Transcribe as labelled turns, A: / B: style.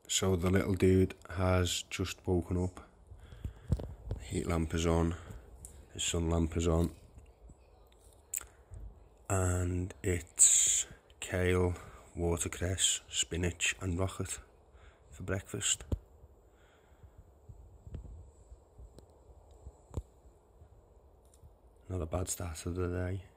A: So the little dude has just woken up. The heat lamp is on, his sun lamp is on, and it's Kayle, watercress, spinach and rocket for breakfast. Not a bad start of the day.